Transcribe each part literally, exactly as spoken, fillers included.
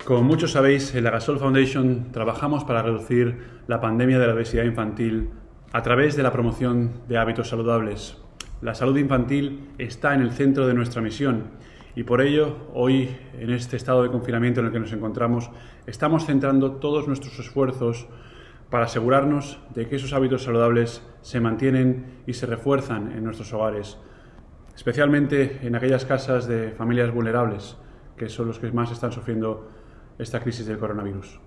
Como muchos sabéis, en la Gasol Foundation trabajamos para reducir la pandemia de la obesidad infantil a través de la promoción de hábitos saludables. La salud infantil está en el centro de nuestra misión y por ello, hoy, en este estado de confinamiento en el que nos encontramos, estamos centrando todos nuestros esfuerzos para asegurarnos de que esos hábitos saludables se mantienen y se refuerzan en nuestros hogares, especialmente en aquellas casas de familias vulnerables, que son los que más están sufriendo esta crisis del coronavirus.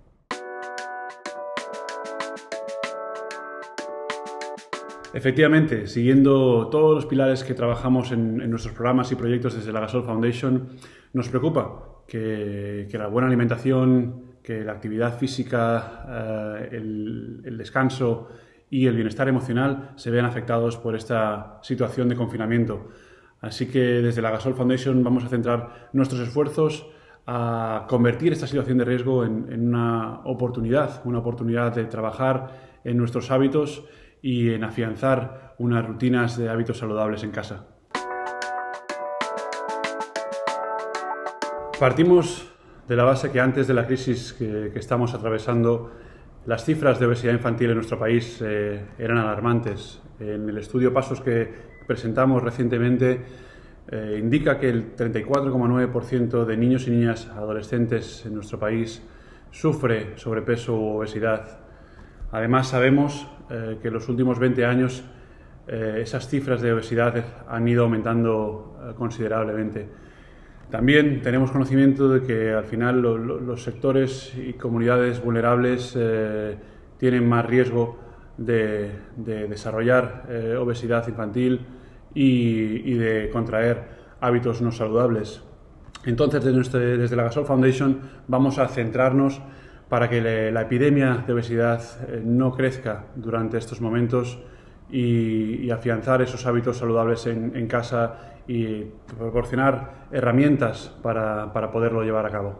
Efectivamente, siguiendo todos los pilares que trabajamos en, en nuestros programas y proyectos desde la Gasol Foundation, nos preocupa que, que la buena alimentación, que la actividad física, eh, el, el descanso y el bienestar emocional se vean afectados por esta situación de confinamiento. Así que desde la Gasol Foundation vamos a centrar nuestros esfuerzos a convertir esta situación de riesgo en, en una oportunidad, una oportunidad de trabajar en nuestros hábitos y en afianzar unas rutinas de hábitos saludables en casa. Partimos de la base que antes de la crisis que, que estamos atravesando, las cifras de obesidad infantil en nuestro país eh, eran alarmantes. En el estudio Pasos que presentamos recientemente, Eh, indica que el treinta y cuatro coma nueve por ciento de niños y niñas adolescentes en nuestro país sufre sobrepeso u obesidad. Además, sabemos eh, que en los últimos veinte años eh, esas cifras de obesidad han ido aumentando eh, considerablemente. También tenemos conocimiento de que al final lo, lo, los sectores y comunidades vulnerables eh, tienen más riesgo de, de desarrollar eh, obesidad infantil Y, y de contraer hábitos no saludables. Entonces, desde, nuestro, desde la Gasol Foundation vamos a centrarnos para que le, la epidemia de obesidad eh, no crezca durante estos momentos y, y afianzar esos hábitos saludables en, en casa y proporcionar herramientas para, para poderlo llevar a cabo.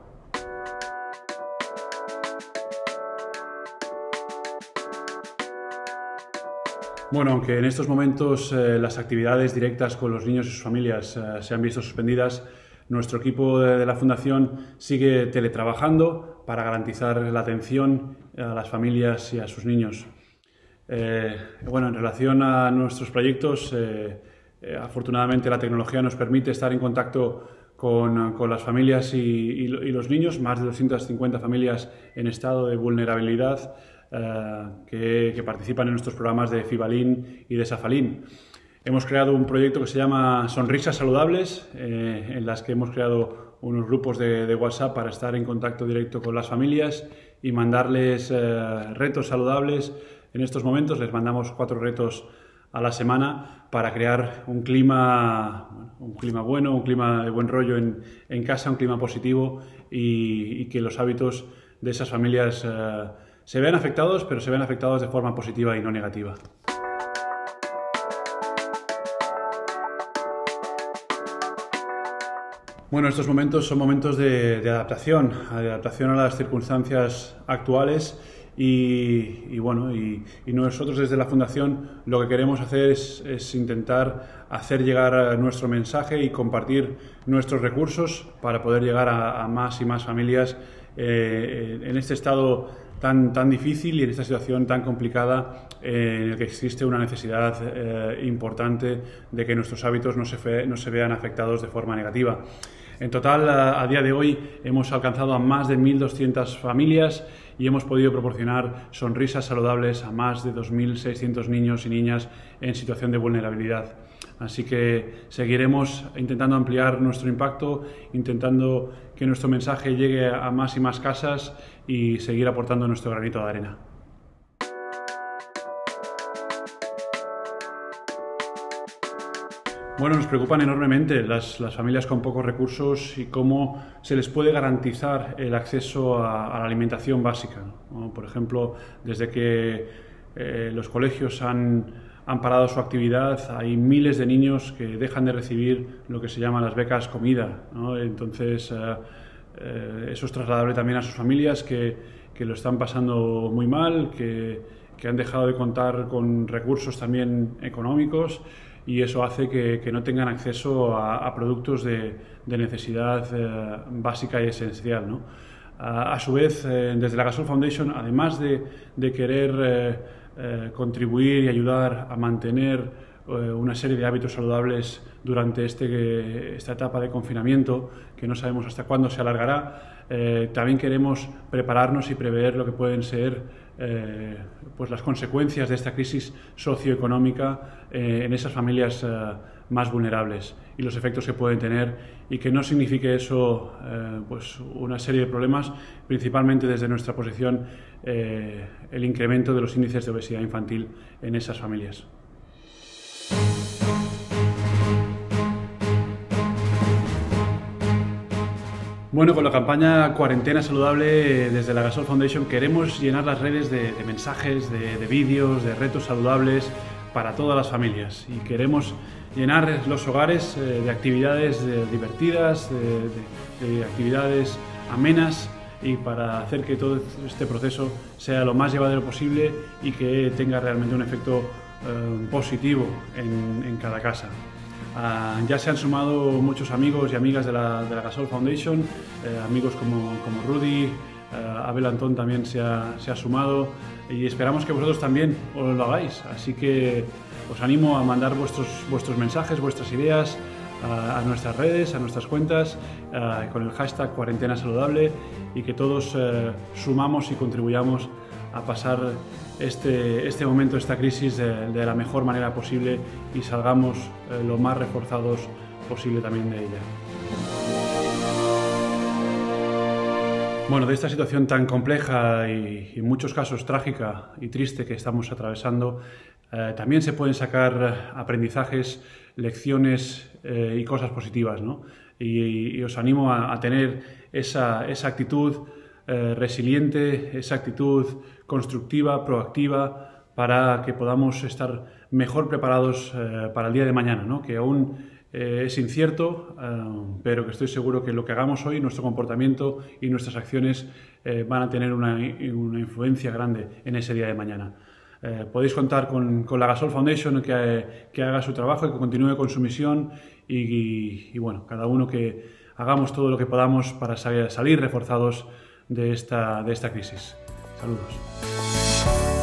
Bueno, aunque en estos momentos eh, las actividades directas con los niños y sus familias eh, se han visto suspendidas, nuestro equipo de, de la Fundación sigue teletrabajando para garantizar la atención a las familias y a sus niños. Eh, bueno, en relación a nuestros proyectos, eh, eh, afortunadamente la tecnología nos permite estar en contacto con, con las familias y, y, y los niños, más de doscientas cincuenta familias en estado de vulnerabilidad, Uh, que, que participan en nuestros programas de Fibalín y de Safalín. Hemos creado un proyecto que se llama Sonrisas Saludables, eh, en las que hemos creado unos grupos de, de WhatsApp para estar en contacto directo con las familias y mandarles eh, retos saludables. En estos momentos les mandamos cuatro retos a la semana para crear un clima, bueno, un clima bueno, un clima de buen rollo en, en casa, un clima positivo y, y que los hábitos de esas familias eh, se ven afectados, pero se ven afectados de forma positiva y no negativa. Bueno, estos momentos son momentos de, de adaptación, de adaptación a las circunstancias actuales y, y bueno, y, y nosotros desde la Fundación lo que queremos hacer es, es intentar hacer llegar nuestro mensaje y compartir nuestros recursos para poder llegar a, a más y más familias eh, en este estado Tan, tan difícil y en esta situación tan complicada eh, en la que existe una necesidad eh, importante de que nuestros hábitos no se, fe, no se vean afectados de forma negativa. En total, a, a día de hoy hemos alcanzado a más de mil doscientas familias y hemos podido proporcionar sonrisas saludables a más de dos mil seiscientos niños y niñas en situación de vulnerabilidad. Así que seguiremos intentando ampliar nuestro impacto, intentando que nuestro mensaje llegue a más y más casas y seguir aportando nuestro granito de arena. Bueno, nos preocupan enormemente las, las familias con pocos recursos y cómo se les puede garantizar el acceso a, a la alimentación básica, ¿no? Por ejemplo, desde que eh, los colegios han han parado su actividad, hay miles de niños que dejan de recibir lo que se llaman las becas comida, ¿no? Entonces, eh, eh, eso es trasladable también a sus familias que, que lo están pasando muy mal, que, que han dejado de contar con recursos también económicos y eso hace que, que no tengan acceso a, a productos de, de necesidad eh, básica y esencial, ¿no? A, a su vez, eh, desde la Gasol Foundation, además de, de querer eh, eh, contribuir y ayudar a mantener una serie de hábitos saludables durante este, esta etapa de confinamiento, que no sabemos hasta cuándo se alargará, eh, también queremos prepararnos y prever lo que pueden ser eh, pues las consecuencias de esta crisis socioeconómica eh, en esas familias eh, más vulnerables y los efectos que pueden tener, y que no signifique eso eh, pues una serie de problemas, principalmente desde nuestra posición eh, el incremento de los índices de obesidad infantil en esas familias. Bueno, con la campaña Cuarentena Saludable desde la Gasol Foundation queremos llenar las redes de, de mensajes, de, de vídeos, de retos saludables para todas las familias, y queremos llenar los hogares eh, de actividades de, divertidas, de, de, de actividades amenas, y para hacer que todo este proceso sea lo más llevadero posible y que tenga realmente un efecto eh, positivo en, en cada casa. Uh, ya se han sumado muchos amigos y amigas de la, de la Gasol Foundation, eh, amigos como, como Rudy, uh, Abel Antón también se ha, se ha sumado, y esperamos que vosotros también os lo hagáis. Así que os animo a mandar vuestros, vuestros mensajes, vuestras ideas uh, a nuestras redes, a nuestras cuentas, uh, con el hashtag Cuarentena Saludable, y que todos uh, sumamos y contribuyamos a pasar este, este momento, esta crisis de, de la mejor manera posible, y salgamos eh, lo más reforzados posible también de ella. Bueno, de esta situación tan compleja y, y en muchos casos trágica y triste que estamos atravesando, eh, también se pueden sacar aprendizajes, lecciones eh, y cosas positivas, ¿no? Y, y os animo a, a tener esa, esa actitud eh, resiliente, esa actitud constructiva, proactiva, para que podamos estar mejor preparados eh, para el día de mañana, ¿no? Que aún eh, es incierto, eh, pero que estoy seguro que lo que hagamos hoy, nuestro comportamiento y nuestras acciones eh, van a tener una, una influencia grande en ese día de mañana. Eh, podéis contar con, con la Gasol Foundation que, que haga su trabajo y que continúe con su misión, y, y, y bueno, cada uno que hagamos todo lo que podamos para salir, salir reforzados de esta, de esta crisis. Saludos.